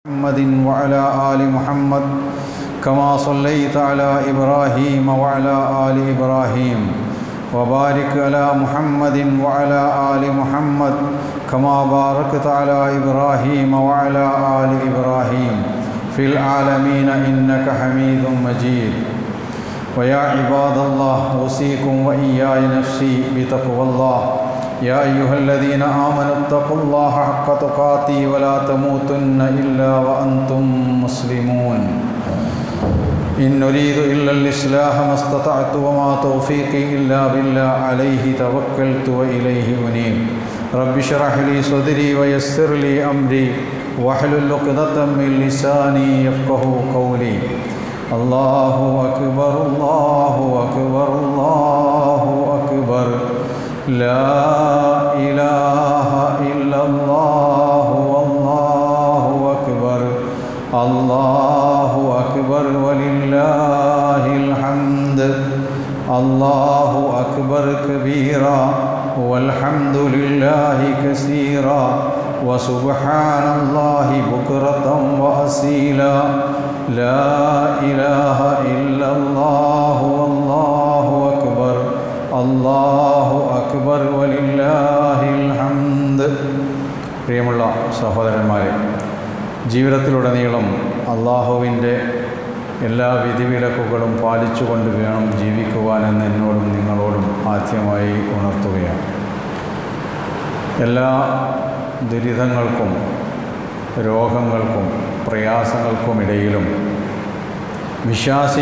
محمد وعلى آل محمد كما صليت على إبراهيم وعلى آل إبراهيم وبارك على محمد وعلى آل محمد كما باركت على إبراهيم وعلى آل إبراهيم في العالمين إنك حميد مجيد. ويا عباد الله أوصيكم وإياي نفسي بتقوى الله. يا أيها الذين آمنوا اتقوا الله حق تقاته ولا تموتن إلا وأنتم مسلمون. إن نريد إلا الإصلاح ما استطعت وما توفيقي إلا بالله عليه توكلت وإليه أنيب. رب اشرح لي صدري ويسر لي أمري واحلل عقدة من لساني يفقهوا قولي. الله أكبر الله أكبر الله أكبر لا إله إلا الله والله أكبر الله أكبر ولله الحمد. الله أكبر كبيرا والحمد لله كثيرا وسبحان الله بكرة وأصيلا. لا إله إلا الله والله أكبر الله أكبر ولله الحمد. പ്രിയമുള്ള സഹോദരന്മാരെ, ജീവിതത്തിലുടനീളം അള്ളാഹുവിൻ്റെ എല്ലാ വിധിവിലക്കുകളും പാലിച്ചുകൊണ്ട് വേണം ജീവിക്കുവാനെന്ന് എന്നോടും നിങ്ങളോടും ആദ്യമായി ഉണർത്തുകയാണ്. എല്ലാ ദുരിതങ്ങൾക്കും രോഗങ്ങൾക്കും പ്രയാസങ്ങൾക്കുമിടയിലും വിശ്വാസി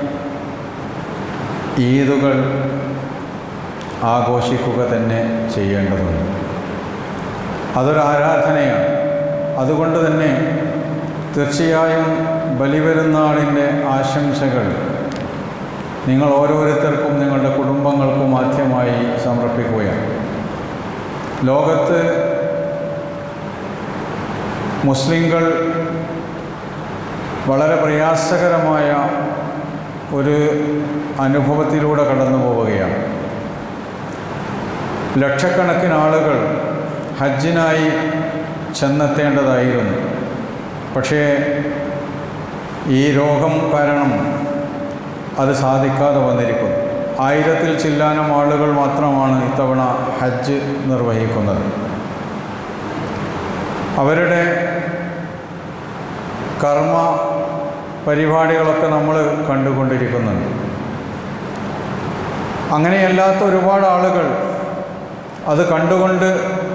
ഈദുകൾ ആഘോഷിക്കുക തന്നെ ചെയ്യേണ്ടതുണ്ട്. അതൊരു ആരാധനയാണ്. അതുകൊണ്ട് തന്നെ തീർച്ചയായും ബലിപെരുന്നാളിൻ്റെ ആശംസകൾ നിങ്ങൾ ഓരോരുത്തർക്കും നിങ്ങളുടെ കുടുംബങ്ങൾക്കും ആദ്യമായി സമർപ്പിക്കുകയാണ്. ലോകത്ത് മുസ്ലിങ്ങൾ വളരെ പ്രയാസകരമായ ഒരു അനുഭവത്തിലൂടെ കടന്നു പോവുകയാണ്. ലക്ഷക്കണക്കിന് ആളുകൾ ഹജ്ജിനായി ചെന്നെത്തേണ്ടതായിരുന്നു. പക്ഷേ ഈ രോഗം കാരണം അത് സാധിക്കാതെ വന്നിരിക്കുന്നു. 1000-ൽ ചില്ലാനം ആളുകൾ മാത്രമാണ് ഇത്തവണ ഹജ്ജ് നിർവഹിക്കുന്നത്. അവരുടെ കർമ്മ പരിപാടികളൊക്കെ നമ്മൾ കണ്ടുകൊണ്ടിരിക്കുന്നുണ്ട്. അങ്ങനെയല്ലാത്ത ഒരുപാട് ആളുകൾ അത് കണ്ടുകൊണ്ട്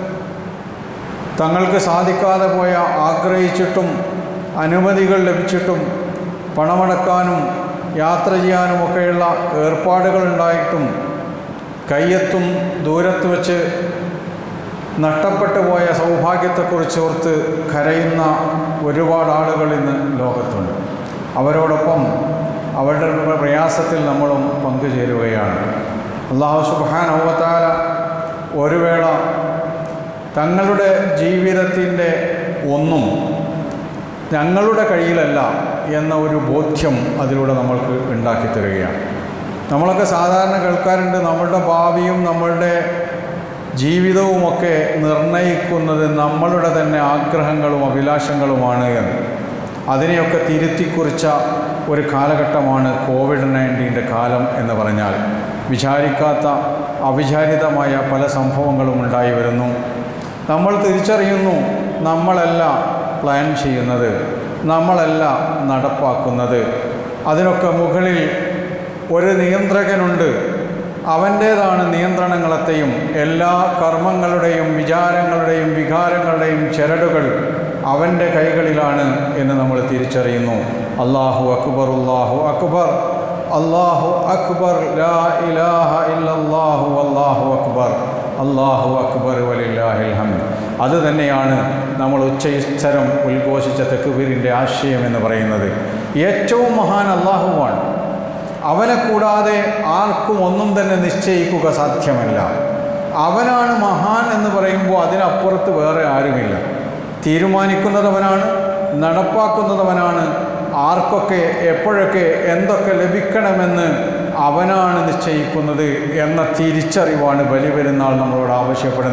തങ്ങൾക്ക് സാധിക്കാതെ പോയ, ആഗ്രഹിച്ചിട്ടും അനുമതികൾ ലഭിച്ചിട്ടും പണമടക്കാനും യാത്ര ചെയ്യാനുമൊക്കെയുള്ള ഏർപ്പാടുകളുണ്ടായിട്ടും കയ്യെത്തും ദൂരത്ത് വച്ച് നഷ്ടപ്പെട്ടു പോയ സൗഭാഗ്യത്തെക്കുറിച്ച് ഓർത്ത് കരയുന്ന ഒരുപാട് ആളുകൾ ഇന്ന് ലോകത്തുണ്ട്. അവരോടൊപ്പം അവരുടെ പ്രയാസത്തിൽ നമ്മളും പങ്കുചേരുകയാണ്. അല്ലാഹു സുബ്ഹാനഹു വ തആല ഒരു വേള തങ്ങളുടെ ജീവിതത്തിൻ്റെ ഒന്നും ഞങ്ങളുടെ കയ്യിലല്ല എന്ന ഒരു ബോധ്യം അതിലൂടെ നമ്മൾക്ക് ഉണ്ടാക്കി തരികയാണ്. നമ്മളൊക്കെ സാധാരണ കേൾക്കാറുണ്ട്, നമ്മളുടെ ഭാവിയും നമ്മളുടെ ജീവിതവുമൊക്കെ നിർണയിക്കുന്നത് നമ്മളുടെ തന്നെ ആഗ്രഹങ്ങളും അഭിലാഷങ്ങളുമാണ് എന്ന്. അതിനെയൊക്കെ തിരുത്തിക്കുറിച്ച ഒരു കാലഘട്ടമാണ് COVID-19 കാലം എന്ന് പറഞ്ഞാൽ. വിചാരിക്കാത്ത അവിചാരിതമായ പല സംഭവങ്ങളും ഉണ്ടായി വരുന്നു. നമ്മൾ തിരിച്ചറിയുന്നു, നമ്മളല്ല പ്ലാൻ ചെയ്യുന്നത്, നമ്മളല്ല നടപ്പാക്കുന്നത്. അതിനൊക്കെ മുകളിൽ ഒരു നിയന്ത്രകനുണ്ട്. അവൻ്റേതാണ് നിയന്ത്രണങ്ങളത്തെയും എല്ലാ കർമ്മങ്ങളുടെയും വിചാരങ്ങളുടെയും വികാരങ്ങളുടെയും ചരടുകൾ അവൻ്റെ കൈകളിലാണ് എന്ന് നമ്മൾ തിരിച്ചറിയുന്നു. അല്ലാഹു അക്ബർ അല്ലാഹു അക്ബർ അല്ലാഹു അക്ബർ ലാ ഇലാഹ ഇല്ലല്ലാഹു അല്ലാഹു അക്ബർ അല്ലാഹു അക്ബർ വലില്ലാഹിൽ ഹംദ്. അത് തന്നെയാണ് നമ്മൾ ഉച്ചസ്ഥരം ഉദ്ഘോഷിച്ച തക്ബീറിൻ്റെ ആശയം എന്ന് പറയുന്നത്. ഏറ്റവും മഹാൻ അല്ലാഹുവാണ്. അവനെ കൂടാതെ ആർക്കും ഒന്നും തന്നെ നിശ്ചയിക്കുക സാധ്യമല്ല. അവനാണ് മഹാൻ എന്ന് പറയുമ്പോൾ അതിനപ്പുറത്ത് വേറെ ആരുമില്ല. തീരുമാനിക്കുന്നതവനാണ്, നടപ്പാക്കുന്നതവനാണ്. ആർക്കൊക്കെ എപ്പോഴൊക്കെ എന്തൊക്കെ ലഭിക്കണമെന്ന് അവനാണ് നിശ്ചയിക്കുന്നത് എന്ന തിരിച്ചറിവാണ് ബലിപെരുന്നാൾ നമ്മളോട് ആവശ്യപ്പെടുന്ന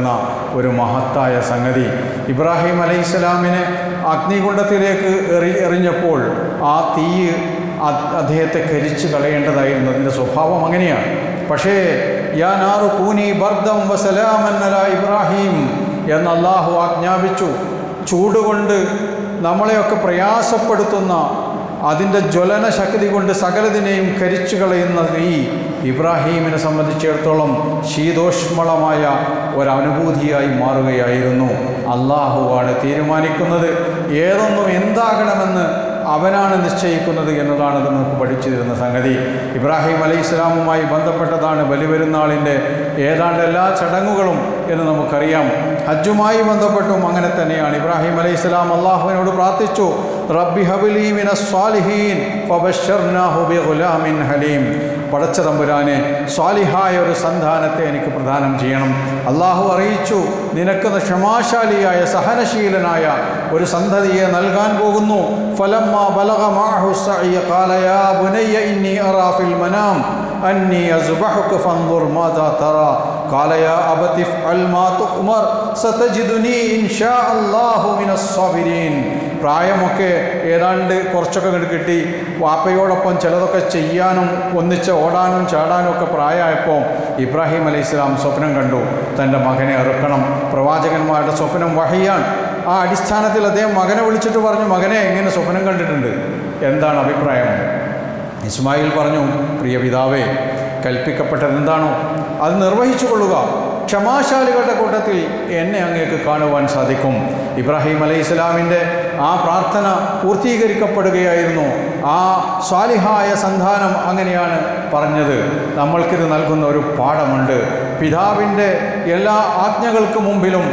ഒരു മഹത്തായ സംഗതി. ഇബ്രാഹിം അലൈഹിസ്സലാമിനെ അഗ്നികുണ്ഡത്തിലേക്ക് എറിഞ്ഞപ്പോൾ ആ തീ അദ്ദേഹത്തെ കരിച്ചു കളയേണ്ടതായിരുന്നു. അതിൻ്റെ സ്വഭാവം അങ്ങനെയാണ്. പക്ഷേ യാ നാറു കൂനി ബർദം വസലാമൻ അലാ ഇബ്രാഹിം എന്ന് അല്ലാഹു ആജ്ഞാപിച്ചു. ചൂടുകൊണ്ട് നമ്മളെയൊക്കെ പ്രയാസപ്പെടുത്തുന്ന അതിൻ്റെ ജ്വലന ശക്തി കൊണ്ട് സകലതിനെയും കരിച്ചു കളയുന്ന ഈ ഇബ്രാഹീമിനെ സംബന്ധിച്ചിടത്തോളം ശീതോഷ്മളമായ ഒരനുഭൂതിയായി മാറുകയായിരുന്നു. അല്ലാഹുവാണ് തീരുമാനിക്കുന്നത്. ഏതൊന്നും എന്താകണമെന്ന് അവനാണ് നിശ്ചയിക്കുന്നത് എന്നതാണ് അത് നമുക്ക് പഠിച്ചു തരുന്ന സംഗതി. ഇബ്രാഹിം അലൈഹിസ്സലാമുമായി ബന്ധപ്പെട്ടതാണ് ബലിപെരുന്നാളിൻ്റെ ഏതാണ്ട് എല്ലാ ചടങ്ങുകളും എന്ന് നമുക്കറിയാം. ഹജ്ജുമായി ബന്ധപ്പെട്ടും അങ്ങനെ തന്നെയാണ്. ഇബ്രാഹിം അലൈഹിസ്സലാം അള്ളാഹുവിനോട് പ്രാർത്ഥിച്ചു, റബ്ബി ഹബ്ലി മിനസ് സ്വാലിഹീൻ ഫബശ്ശർനാഹു ബിഗുലാമിൻ ഹലീം. പടച്ച തമ്പുരാനെ, സ്വാലിഹായ ഒരു സന്താനത്തെ എനിക്ക് പ്രദാനം ചെയ്യണം. അള്ളാഹു അറിയിച്ചു, നിനക്ക് ക്ഷമാശാലിയായ സഹനശീലനായ ഒരു സന്തതിയെ നൽകാൻ പോകുന്നു. ഫലമ്മാ ബലഗ മഅഹു സഅയ ഖാല യാ ബുനയ്യ ഇന്നി അറാ ഫിൽ മനാം അന്നി അസ്ബഹുക ഫൻദുർ മാദാ തറാ ഖാല യാ അബതി ഫഅൽ മാ തുഅ്മർ സതജിദുനി ഇൻഷാ അല്ലാഹു മിനസ് സാബിരീൻ. പ്രായമൊക്കെ ഏതാണ്ട് കുറച്ചൊക്കെ കിട്ടി. വാപ്പയോടൊപ്പം ചിലതൊക്കെ ചെയ്യാനും ഒന്നിച്ച് ഓടാനും ചാടാനും ഒക്കെ പ്രായമായപ്പോൾ ഇബ്രാഹിം അലൈഹിസ്സലാം സ്വപ്നം കണ്ടു, തൻ്റെ മകനെ അറുക്കണം. പ്രവാചകന്മാരുടെ സ്വപ്നം വഹിയാണ്. ആ അടിസ്ഥാനത്തിൽ അദ്ദേഹം മകനെ വിളിച്ചിട്ട് പറഞ്ഞു, മകനെ എങ്ങനെ സ്വപ്നം കണ്ടിട്ടുണ്ട്, എന്താണ് അഭിപ്രായം? ഇസ്മായിൽ പറഞ്ഞു, പ്രിയ പിതാവേ, കൽപ്പിക്കപ്പെട്ടത് എന്താണോ അത് നിർവഹിച്ചു കൊള്ളുക. ക്ഷമാശാലികളുടെ കൂട്ടത്തിൽ എന്നെ അങ്ങേക്ക് കാണുവാൻ സാധിക്കും. ഇബ്രാഹിം അലൈഹിസ്സലാമിൻ്റെ ആ പ്രാർത്ഥന പൂർത്തീകരിക്കപ്പെടുകയായിരുന്നു. ആ സ്വാലിഹായ സന്താനം അങ്ങനെയാണ് പറഞ്ഞത്. നമ്മൾക്കിത് നൽകുന്ന ഒരു പാഠമുണ്ട്. പിതാവിൻ്റെ എല്ലാ ആജ്ഞകൾക്ക് മുമ്പിലും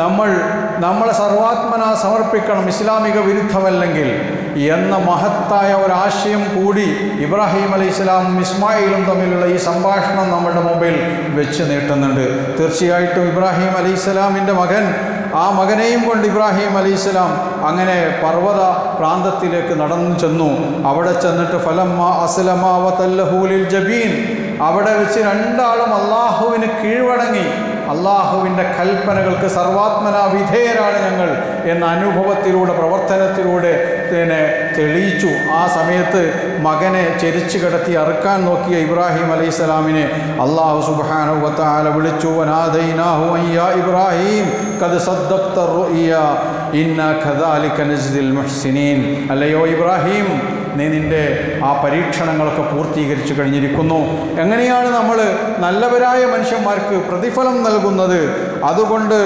നമ്മളെ സർവാത്മന സമർപ്പിക്കണം, ഇസ്ലാമിക വിരുദ്ധമല്ലെങ്കിൽ എന്ന മഹത്തായ ഒരാശയം കൂടി ഇബ്രാഹിം അലൈഹിസ്സലാമും ഇസ്മായിലും തമ്മിലുള്ള ഈ സംഭാഷണം നമ്മുടെ മുമ്പിൽ വെച്ച് നീട്ടുന്നുണ്ട്. തീർച്ചയായിട്ടും ഇബ്രാഹിം അലൈഹിസ്സലാമിൻ്റെ ആ മകനെയും കൊണ്ട് ഇബ്രാഹിം അലൈഹിസ്സലാം അങ്ങനെ പർവ്വത പ്രാന്തത്തിലേക്ക് നടന്നു ചെന്നു. അവിടെ ചെന്നിട്ട് ഫലമ്മാ അസ്ലമാ വതല്ലഹു ലിൽ ജബീൻ, അവിടെ വെച്ച് രണ്ടാളും അള്ളാഹുവിന് കീഴ്വണങ്ങി. അള്ളാഹുവിൻ്റെ കൽപ്പനകൾക്ക് സർവാത്മന വിധേയരാണ് ഞങ്ങൾ എന്ന അനുഭവത്തിലൂടെ പ്രവർത്തനത്തിലൂടെ തെളിയിച്ചു. ആ സമയത്ത് മകനെ ചെരിച്ചു കിടത്തി അറുക്കാൻ നോക്കിയ ഇബ്രാഹിം അലൈഹിസ്സലാമിനെ അല്ലാഹു സുബ്ഹാനഹു വ തആല വിളിച്ചു, വനാദൈനാഹു യാ ഇബ്രാഹിം ഖദ് സദ്ദഖ്ത റുഇയ ഇന്നാ കദാലിക നജ്ദിൽ മുഹ്സിനീൻ. അല്ലയോ ഇബ്രാഹിം, നീ നിൻ്റെ ആ പരീക്ഷണങ്ങളൊക്കെ പൂർത്തീകരിച്ചു കഴിഞ്ഞിരിക്കുന്നു. എങ്ങനെയാണ് നമ്മൾ നല്ലവരായ മനുഷ്യന്മാർക്ക് പ്രതിഫലം നൽകുന്നത്? അതുകൊണ്ട്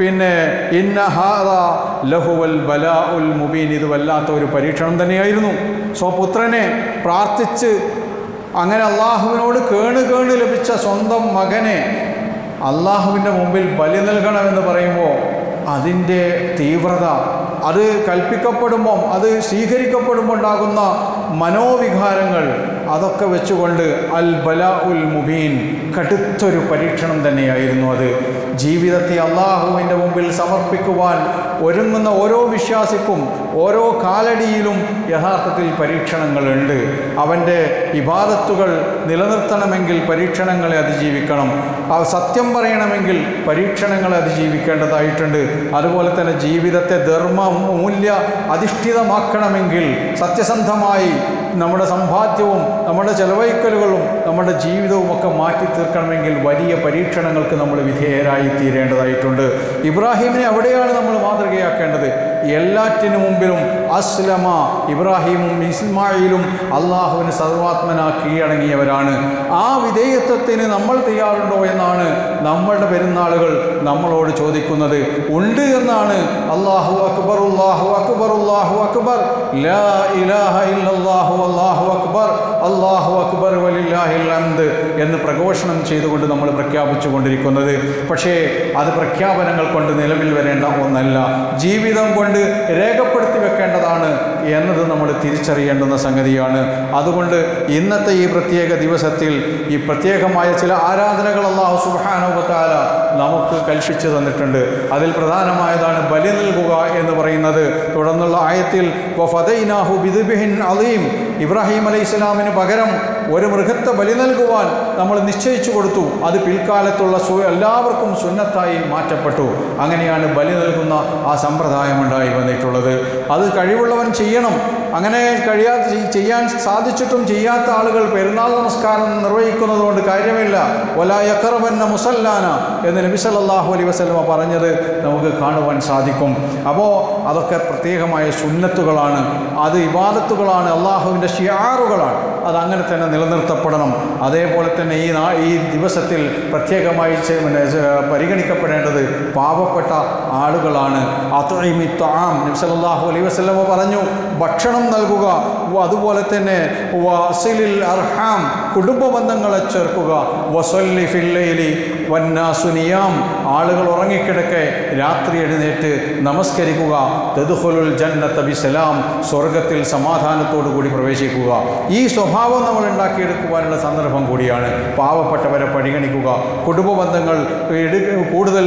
ഇന്ന ഹാദാ ലഹുവൽ ബലാഉൽ മുബീൻ, ഇത് വല്ലാത്ത ഒരു പരീക്ഷണം തന്നെയായിരുന്നു. സ്വപുത്രനെ പ്രാർത്ഥിച്ച് അങ്ങനെ അള്ളാഹുവിനോട് കേണ് ലഭിച്ച സ്വന്തം മകനെ അള്ളാഹുവിൻ്റെ മുമ്പിൽ ബലി നൽകണമെന്ന് പറയുമ്പോൾ അതിൻ്റെ തീവ്രത, അത് കൽപ്പിക്കപ്പെടുമ്പം അത് സ്വീകരിക്കപ്പെടുമ്പോൾ ഉണ്ടാകുന്ന മനോവികാരങ്ങൾ, അതൊക്കെ വെച്ചുകൊണ്ട് അൽ ബലാഉൽ മുബീൻ, കടുത്തൊരു പരീക്ഷണം തന്നെയായിരുന്നു അത്. ജീവിതത്തെ അള്ളാഹുവിൻ്റെ മുമ്പിൽ സമർപ്പിക്കുവാൻ ഒരുങ്ങുന്ന ഓരോ വിശ്വാസിക്കും ഓരോ കാലടിയിലും യഥാർത്ഥത്തിൽ പരീക്ഷണങ്ങളുണ്ട്. അവൻ്റെ ഇബാദത്തുകൾ നിലനിർത്തണമെങ്കിൽ പരീക്ഷണങ്ങളെ അതിജീവിക്കണം. സത്യം പറയണമെങ്കിൽ പരീക്ഷണങ്ങളെ അതിജീവിക്കേണ്ടതായിട്ടുണ്ട്. അതുപോലെ തന്നെ ജീവിതത്തെ ധർമ്മ മൂല്യ അധിഷ്ഠിതമാക്കണമെങ്കിൽ സത്യസന്ധമായി നമ്മുടെ സമ്പാദ്യവും നമ്മുടെ ചെലവഴിക്കലുകളും നമ്മുടെ ജീവിതവും ഒക്കെ മാറ്റി തീർക്കണമെങ്കിൽ വലിയ പരീക്ഷണങ്ങൾക്ക് നമ്മൾ വിധേയരായി തീരേണ്ടതായിട്ടുണ്ട്. ഇബ്രാഹിമിനെ അവിടെയാണ് നമ്മൾ മാതൃകയാക്കേണ്ടത്. എല്ലാറ്റിനു മുമ്പിലും അസ്ലമ, ഇബ്രാഹിമും ഇസ്മായിലും അള്ളാഹുവിന് സർവാത്മന കീഴടങ്ങിയവരാണ്. ആ വിധേയത്വത്തിന് നമ്മൾ തയ്യാറുണ്ടോ എന്നാണ് നമ്മളുടെ പെരുന്നാളുകൾ നമ്മളോട് ചോദിക്കുന്നത്. ഉണ്ട് എന്നാണ്. അല്ലാഹു അക്ബർ, അല്ലാഹു അക്ബർ, അല്ലാഹു അക്ബർ, ലാ ഇലാഹ ഇല്ലല്ലാഹു അല്ലാഹു അക്ബർ, അല്ലാഹു അക്ബർ വലില്ലാഹിൽ ഹംദ് എന്ന് പ്രഘോഷണം ചെയ്തുകൊണ്ട് നമ്മൾ പ്രഖ്യാപിച്ചു കൊണ്ടിരിക്കുന്നത്. പക്ഷേ അത് പ്രഖ്യാപനങ്ങൾ കൊണ്ട് നിലവിൽ വരേണ്ട ഒന്നല്ല, ജീവിതം കൊണ്ട് രേഖപ്പെടുത്തി വെക്കേണ്ടതാണ് എന്നത് നമ്മൾ തിരിച്ചറിയേണ്ടുന്ന സംഗതിയാണ്. അതുകൊണ്ട് ഇന്നത്തെ ഈ പ്രത്യേക ദിവസത്തിൽ ഈ പ്രത്യേകമായ ചില ആരാധനകൾ അല്ലാഹു സുബ്ഹാനഹു വ തആല നമുക്ക് കൽപ്പിച്ചു തന്നിട്ടുണ്ട്. അതിൽ പ്രധാനമായതാണ് ബലി നൽകുക എന്ന് പറയുന്നത്. തുടർന്നുള്ള ആയത്തിൽ വഫദൈനാഹു ബിദ്ബിഹിൻ അലീം, ഇബ്രാഹിം അലൈഹിസ്സലാമിന് പകരം ഒരു മൃഗത്തെ ബലി നൽകുവാൻ നമ്മൾ നിശ്ചയിച്ചു കൊടുത്തു. അത് പിൽക്കാലത്തുള്ള എല്ലാവർക്കും സുന്നത്തായി മാറ്റപ്പെട്ടു. അങ്ങനെയാണ് ബലി നൽകുന്ന ആ സമ്പ്രദായമുണ്ടായി വന്നിട്ടുള്ളത്. അത് കഴിവുള്ളവൻ ചെയ്യണം. അങ്ങനെ ചെയ്യാൻ സാധിച്ചിട്ടും ചെയ്യാത്ത ആളുകൾ പെരുന്നാൾ നമസ്കാരം നിർവഹിക്കുന്നത് കൊണ്ട് കാര്യമില്ല. വലാ യഖറബന്ന മുസല്ലാന എന്ന് നബി സല്ലല്ലാഹു അലൈഹി വസല്ലമ പറഞ്ഞത് നമുക്ക് കാണുവാൻ സാധിക്കും. അപ്പോൾ അതൊക്കെ പ്രത്യേകമായ സുന്നത്തുകളാണ്, അത് ഇബാദത്തുകളാണ്, അള്ളാഹുവിൻ്റെ ഷിയാറുകളാണ്. അതങ്ങനെ തന്നെ നിലനിർത്തപ്പെടണം. അതേപോലെ തന്നെ ഈ ദിവസത്തിൽ പ്രത്യേകമായി പരിഗണിക്കപ്പെടേണ്ടത് പാവപ്പെട്ട ആളുകളാണ്. അത്ഇമി ത്വആം നബി സല്ലല്ലാഹു അലൈഹി വസല്ലമ പറഞ്ഞു, ഭക്ഷണം നൽകുക. അതുപോലെ തന്നെ വസിലിൽ അർഹാം, കുടുംബ ബന്ധങ്ങളെ ചേർക്കുക. വസല്ലി ഫിൽ ലൈലി വന്നാസു നിയാം, ആളുകൾ ഉറങ്ങിക്കിടക്കെ രാത്രി എഴുന്നേറ്റ് നമസ്കരിക്കുക. തദ്ഖുലുൽ ജന്നത ബിസലാം, സ്വർഗത്തിൽ സമാധാനത്തോടു കൂടി പ്രവേശിക്കുക. ഈ സ്വഭാവം നമ്മൾ ഉണ്ടാക്കിയെടുക്കുവാനുള്ള സന്ദർഭം കൂടിയാണ്. പാവപ്പെട്ടവരെ പരിഗണിക്കുക, കുടുംബ ബന്ധങ്ങൾ കൂടുതൽ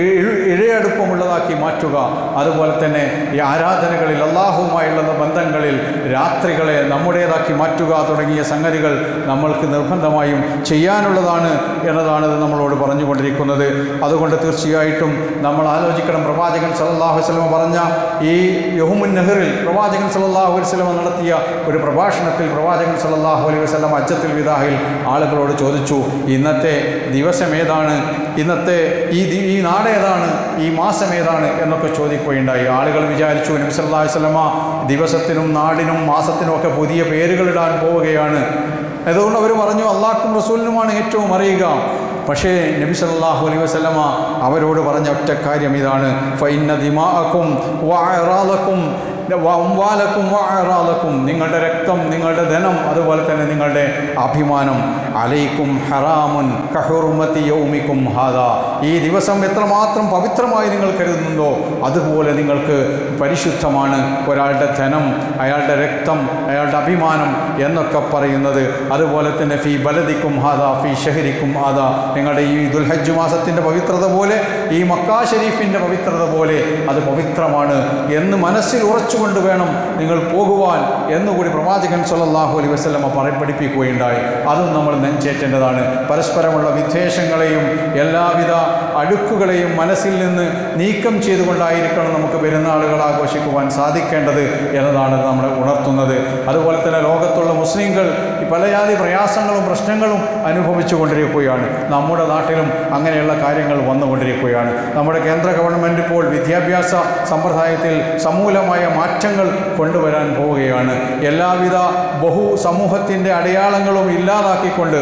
ഇഴയടുപ്പമുള്ളതാക്കി മാറ്റുക. അതുപോലെ തന്നെ ഈ ആരാധനകളിൽ അള്ളാഹുവുമായുള്ള ബന്ധങ്ങളിൽ രാത്രികളെ നമ്മുടേതാക്കി മാറ്റുക തുടങ്ങിയ സംഗതികൾ നമ്മൾക്ക് നിർബന്ധമായും ചെയ്യാനുള്ളതാണ് എന്നതാണ് ഇത് നമ്മളോട് പറഞ്ഞുകൊണ്ടിരിക്കുന്നത്. അതുകൊണ്ട് തീർച്ചയായിട്ടും നമ്മൾ ആലോചിക്കണം. പ്രവാചകൻ സല്ലല്ലാഹു അലൈഹി വസല്ലം പറഞ്ഞ ഈ യൗമുൻ നഹറിൽ പ്രവാചകൻ സല്ലല്ലാഹു അലൈഹി വസല്ലം നടത്തിയ ഒരു പ്രഭാഷണത്തിൽ പ്രവാചകൻ സല്ലല്ലാഹു അലൈഹി വസല്ലം ഹജ്ജത്തുൽ വിദാഹിൽ ആളുകളോട് ചോദിച്ചു, ഇന്നത്തെ ദിവസം ഏതാണ്, ഇന്നത്തെ ഈ നാടേതാണ്, ഈ മാസം ഏതാണ് എന്നൊക്കെ ചോദിക്കുകയുണ്ടായി. ആളുകൾ വിചാരിച്ചു നബി സല്ലല്ലാഹു അലൈഹി വസല്ലമ ദിവസത്തിനും നാടിനും മാസത്തിനും ഒക്കെ പുതിയ പേരുകളിടാൻ പോവുകയാണ്. അതുകൊണ്ട് അവർ പറഞ്ഞു, അള്ളാഹ്ക്കും റസൂലിനുമാണ് ഏറ്റവും അറിയുക. പക്ഷേ നബി സല്ലല്ലാഹു അലൈഹി വസല്ലമ അവരോട് പറഞ്ഞ ഒറ്റ കാര്യം ഇതാണ്, ഫഇന്ന ദിമാഅക്കും വഅറാലക്കും വഅംവാലക്കും വഅറാലക്കും, നിങ്ങളുടെ രക്തം, നിങ്ങളുടെ ധനം, അതുപോലെ തന്നെ നിങ്ങളുടെ അഭിമാനം, അലൈക്കും ഹറാമുൻ കഹുർമതി യൗമിക്കും ഹാദാ, ഈ ദിവസം എത്രമാത്രം പവിത്രമായി നിങ്ങൾ കരുതുന്നുണ്ടോ അതുപോലെ നിങ്ങൾക്ക് പരിശുദ്ധമാണ് ഒരാളുടെ ധനം, അയാളുടെ രക്തം, അയാളുടെ അഭിമാനം എന്നൊക്കെ പറയുന്നത്. അതുപോലെ തന്നെ ഫി ബലദിക്കും ഹാദാ ഫി ഷഹരിക്കും ഹാദാ, നിങ്ങളുടെ ഈ ദുൽഹജ്ജ് മാസത്തിൻ്റെ പവിത്രത പോലെ, ഈ മക്കാ ഷരീഫിൻ്റെ പവിത്രത പോലെ അത് പവിത്രമാണ് എന്ന് മനസ്സിൽ ഉറച്ചുകൊണ്ട് വേണം നിങ്ങൾ പോകുവാൻ എന്നുകൂടി പ്രവാചകൻ സല്ലല്ലാഹു അലൈഹി വസല്ലമ പഠിപ്പിക്കുകയുണ്ടായി. അതും നമ്മൾ നെഞ്ചേറ്റേണ്ടതാണ്. പരസ്പരമുള്ള വിദ്വേഷങ്ങളെയും എല്ലാവിധ അഴുക്കുകളെയും മനസ്സിൽ നിന്ന് നീക്കം ചെയ്തുകൊണ്ടായിരിക്കണം നമുക്ക് പെരുന്നാളുകൾ ആഘോഷിക്കുവാൻ സാധിക്കേണ്ടത് എന്നതാണ് നമ്മളെ ഉണർത്തുന്നത്. അതുപോലെ തന്നെ ലോകത്തുള്ള മുസ്ലിങ്ങൾ പല ജാതി പ്രയാസങ്ങളും പ്രശ്നങ്ങളും അനുഭവിച്ചു കൊണ്ടിരിക്കുകയാണ്. നമ്മുടെ നാട്ടിലും അങ്ങനെയുള്ള കാര്യങ്ങൾ വന്നുകൊണ്ടിരിക്കുകയാണ്. നമ്മുടെ കേന്ദ്ര ഗവൺമെൻറ് ഇപ്പോൾ വിദ്യാഭ്യാസ സമ്പ്രദായത്തിൽ സമൂലമായ മാറ്റങ്ങൾ കൊണ്ടുവരാൻ പോവുകയാണ്. എല്ലാവിധ സമൂഹത്തിൻ്റെ അടയാളങ്ങളും ഇല്ലാതാക്കിക്കൊണ്ട്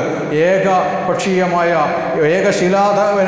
ഏകപക്ഷീയമായ ഏകശിലാ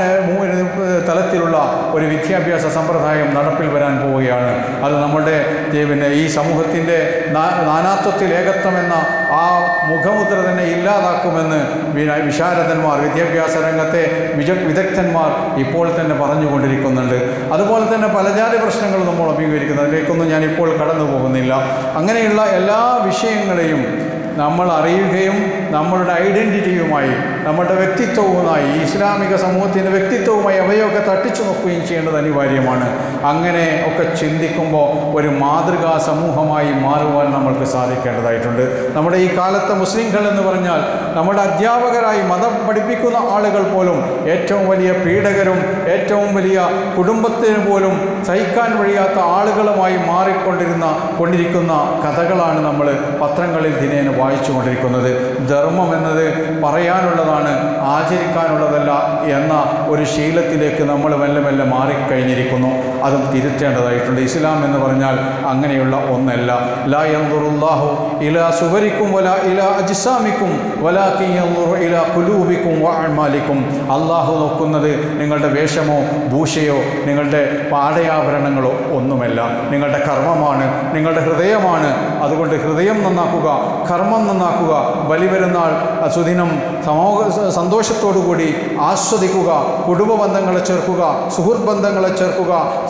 തലത്തിലുള്ള ഒരു വിദ്യാഭ്യാസ സമ്പ്രദായം നടപ്പിൽ വരാൻ പോവുകയാണ്. അത് നമ്മുടെ ഈ സമൂഹത്തിൻ്റെ നാനാത്വത്തിൽ ഏകത്വം എന്ന ആ മുഖമുദ്ര തന്നെ ഇല്ലാതാക്കുമെന്ന് വിശാരദന്മാർ, വിദ്യാഭ്യാസ രംഗത്തെ വിദഗ്ധന്മാർ ഇപ്പോൾ തന്നെ പറഞ്ഞുകൊണ്ടിരിക്കുന്നുണ്ട്. അതുപോലെ തന്നെ പലജാതി പ്രശ്നങ്ങൾ നമ്മൾ അഭിമുഖീകരിക്കുന്നത്, അതിലേക്കൊന്നും ഞാനിപ്പോൾ കടന്നു പോകുന്നില്ല. അങ്ങനെയുള്ള എല്ലാ വിഷയങ്ങളെയും നമ്മൾ അറിയുകയും നമ്മളുടെ ഐഡൻറ്റിറ്റിയുമായി, നമ്മുടെ വ്യക്തിത്വവുമായി, ഇസ്ലാമിക സമൂഹത്തിൻ്റെ വ്യക്തിത്വവുമായി അവയൊക്കെ തട്ടിച്ചു നോക്കുകയും ചെയ്യേണ്ടത് അനിവാര്യമാണ്. അങ്ങനെ ഒക്കെ ചിന്തിക്കുമ്പോൾ ഒരു മാതൃകാ സമൂഹമായി മാറുവാൻ നമ്മൾക്ക് സാധിക്കേണ്ടതായിട്ടുണ്ട്. നമ്മുടെ ഈ കാലത്തെ മുസ്ലിംകൾ എന്ന് പറഞ്ഞാൽ നമ്മുടെ അധ്യാപകരായി മതം പഠിപ്പിക്കുന്ന ആളുകൾ പോലും ഏറ്റവും വലിയ പീഡകരും ഏറ്റവും വലിയ കുടുംബത്തിന് പോലും സഹിക്കാൻ കഴിയാത്ത ആളുകളുമായി കൊണ്ടിരിക്കുന്ന കഥകളാണ് നമ്മൾ പത്രങ്ങളിൽ ദിനേന വായിച്ചു കൊണ്ടിരിക്കുന്നത്. ധർമ്മം എന്നത് പറയാനുള്ളതാണ്, ആചരിക്കാനുള്ളതല്ല എന്ന ഒരു ശീലത്തിലേക്ക് നമ്മൾ മെല്ലെ മെല്ലെ മാറിക്കഴിഞ്ഞിരിക്കുന്നു. അതും തിരുത്തേണ്ടതായിട്ടുണ്ട്. ഇസ്ലാം എന്ന് പറഞ്ഞാൽ അങ്ങനെയുള്ള ഒന്നല്ല. ലാ യൻദുറുല്ലാഹു ഇലാ സുവരിക്കും വലാ ഇലാ അജ്സാമിക്കും വലാകിൻ യൻദുറു ഇലാ ഖുലൂബിക്കും വഅഅമാലിക്കും. അള്ളാഹു നോക്കുന്നത് നിങ്ങളുടെ വേഷമോ ഭൂഷയോ നിങ്ങളുടെ പാടയാഭരണങ്ങളോ ഒന്നുമല്ല, നിങ്ങളുടെ കർമ്മമാണ്, നിങ്ങളുടെ ഹൃദയമാണ്. അതുകൊണ്ട് ഹൃദയം നന്നാക്കുക, കർമ്മം നന്നാക്കുക. ബലിപെരുന്നാൾ സുദിനം സന്തോഷത്തോടുകൂടി ആസ്വദിക്കുക, കുടുംബ ബന്ധങ്ങളെ ചേർക്കുക, സുഹൃത്ത് ബന്ധങ്ങളെ ചേർക്കുക,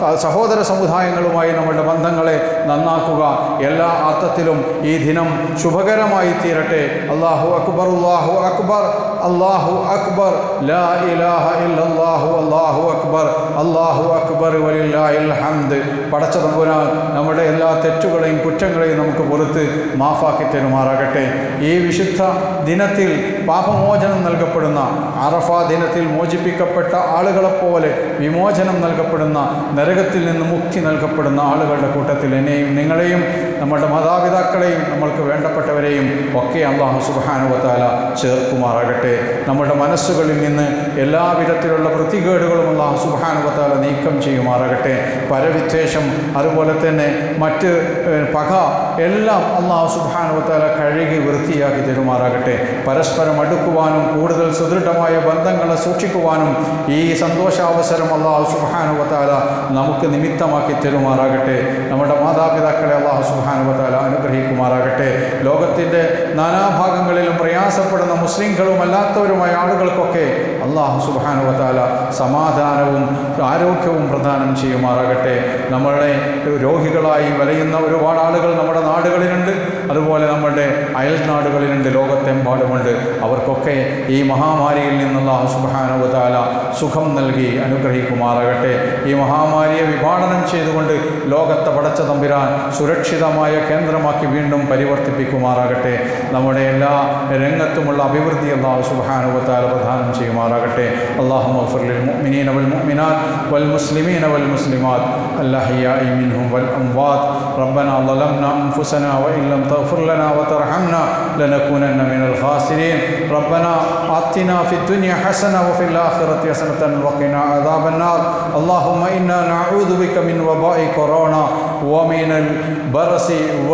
സഹോദര സമുദായങ്ങളുമായി നമ്മളുടെ ബന്ധങ്ങളെ നന്നാക്കുക. എല്ലാ അർത്ഥത്തിലും ഈ ദിനം ശുഭകരമായി തീരട്ടെ. അല്ലാഹു അക്ബർ, അല്ലാഹു അക്ബർ, അല്ലാഹു അക്ബർ, ലാ ഇലാഹ ഇല്ലല്ലാഹു, അല്ലാഹു അക്ബർ, അല്ലാഹു അക്ബർ, വലില്ലാഹിൽ ഹംദ്. പടച്ച തമ്പുരാൻ നമ്മുടെ എല്ലാ തെറ്റുകളെയും കുറ്റങ്ങളെയും നമുക്ക് പുറത്ത് മാഫാക്കി തരുമാറാകട്ടെ. ഈ വിശുദ്ധ ദിനത്തിൽ പാപമോചനം നൽകപ്പെടുന്ന, അറഫ ദിനത്തിൽ മോചിപ്പിക്കപ്പെട്ട ആളുകളെപ്പോലെ വിമോചനം നൽകപ്പെടുന്ന, നരകത്തിൽ നിന്ന് മുക്തി നൽകപ്പെടുന്ന ആളുകളുടെ കൂട്ടത്തിൽ എന്നെയും നിങ്ങളെയും നമ്മുടെ മാതാപിതാക്കളെയും നമ്മൾക്ക് വേണ്ടപ്പെട്ടവരെയും ഒക്കെ അല്ലാഹു സുബ്ഹാനഹു വ തആല ചേർക്കുമാറാകട്ടെ. നമ്മുടെ മനസ്സുകളിൽ നിന്ന് എല്ലാവിധത്തിലുള്ള വൃത്തികേടുകളും അല്ലാഹു സുബ്ഹാനഹു വ തആല നീക്കം ചെയ്യുമാറാകട്ടെ. പരവിദ്വേഷം, അതുപോലെ തന്നെ മറ്റ് പക എല്ലാം അല്ലാഹു സുബ്ഹാനഹു വ തആല കഴുകി വൃത്തിയാക്കി തരുമാറാകട്ടെ. പരസ്പരം അടുക്കുവാനും കൂടുതൽ സുദൃഢമായ ബന്ധങ്ങളെ സൂക്ഷിക്കുവാനും ഈ സന്തോഷാവസരം അല്ലാഹു സുബ്ഹാനഹു വ തആല നമുക്ക് നിമിത്തമാക്കി തരുമാറാകട്ടെ. നമ്മുടെ മാതാപിതാക്കളെ അല്ലാഹു സുബ്ഹാനഹു വ തആല അനുഗ്രഹിക്കുമാറാകട്ടെ. ലോകത്തിൻ്റെ നാനാഭാഗങ്ങളിലും പ്രയാസപ്പെടുന്ന മുസ്ലിംകളും അല്ലാത്തവരുമായ ആളുകൾക്കൊക്കെ അല്ലാഹു സുബ്ഹാനഹു വ തആല സമാധാനവും ആരോഗ്യവും പ്രദാനം ചെയ്യുമാറാകട്ടെ. നമ്മളുടെ രോഗികളായി വലയുന്ന ഒരുപാട് ആളുകൾ നമ്മുടെ നാടുകളിലുണ്ട്, അതുപോലെ നമ്മുടെ അയൽ നാടുകളിലുണ്ട്, ലോകത്തെമ്പാടുമുണ്ട്. അവർക്കൊക്കെ ഈ മഹാമാരിയിൽ നിന്ന് അല്ലാഹു സുബ്ഹാനഹു വ തആല സുഖം നൽകി അനുഗ്രഹിക്കുമാറാകട്ടെ. ഈ മഹാമാരിയെ വിഭാടനം ചെയ്തുകൊണ്ട് ലോകത്തെ പടച്ച തമ്പുരാൻ സുരക്ഷിതമായ കേന്ദ്രമാക്കി വീണ്ടും പരിവർത്തിപ്പിക്കുമാറാകട്ടെ. നമ്മുടെ എല്ലാ രംഗത്തുമുള്ള അഭിവൃദ്ധി അല്ലാഹു സുബ്ഹാനഹു വ തആല പ്രദാനം ചെയ്യുമാറാകട്ടെ. അല്ലാഹുമ്മ ഗ്ഫിർ ലിൽ മുഅ്മിനീന വൽ മുഅ്മിനാത്ത് വൽ മുസ്ലിമീന വൽ മുസ്ലിമാത്ത് അൽഅഹ്യാഇ മിൻഹും വൽ അംവാത്ത്. റബ്ബനാ ളലംനാ അൻഫുസനാ വഇൻ ലം തഗ്ഫിർ ലനാ വതർഹംനാ ലനകൂനന്ന മിനൽ ഖാസിരീൻ. റബ്ബനാ ആതിനാ ഫിദ് ദുനിയ ഹസന വഫിൽ ആഖിറതി ഹസനതൻ വഖിനാ അദാബൻ നാർ. اللهم إنا نعوذ بك من وباء كورونا ومن البرص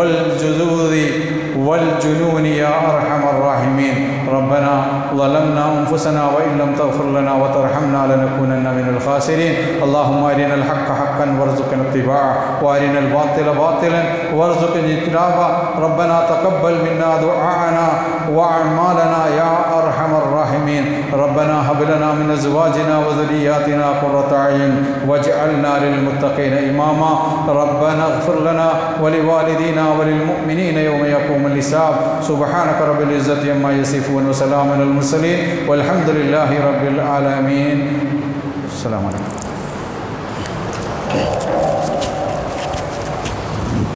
والجذوذ والجنون يا أرحم الراحمين. ربنا ظلمنا أنفسنا وإن لم تغفر لنا وترحمنا لنكونن من الخاسرين. اللهم أرنا الحق حقا وارزقنا اتباعه وأرنا الباطل باطلا وارزقنا اجتنابه. ربنا تقبل منا دعاءنا وأعمالنا يا أرحم الراحمين. ربنا هب لنا من أزواجنا وذرياتنا قرة أعين واجعلنا للمتقين إماما. ربنا اغفر لنا ولوالدينا وللمؤمنين يوم يقوم الحساب. سبحانك رب العزة عما يصفون وسلام على المرسلين والحمد لله رب العالمين. السلام عليكم.